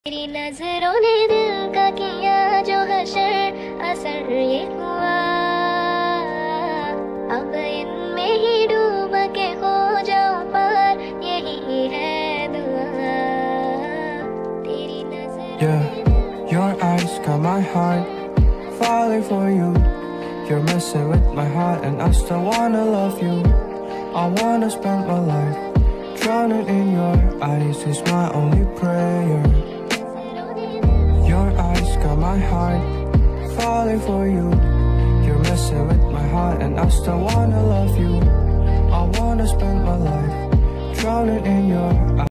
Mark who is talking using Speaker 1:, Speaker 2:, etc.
Speaker 1: तेरी नजरों ने दिल का किया जो हशर असर ये हुआ, अब इनमें ही डूब के हो जाऊं पार, यही है दुआ। तेरी नजरों
Speaker 2: Yeah, your eyes got my heart falling for you. You're messing with my heart and I still wanna love you. I wanna spend my life drowning in your eyes is my only prayer. Your eyes got my heart falling for you. You're messing with my heart and I still wanna love you. I wanna spend my life drowning in your eyes.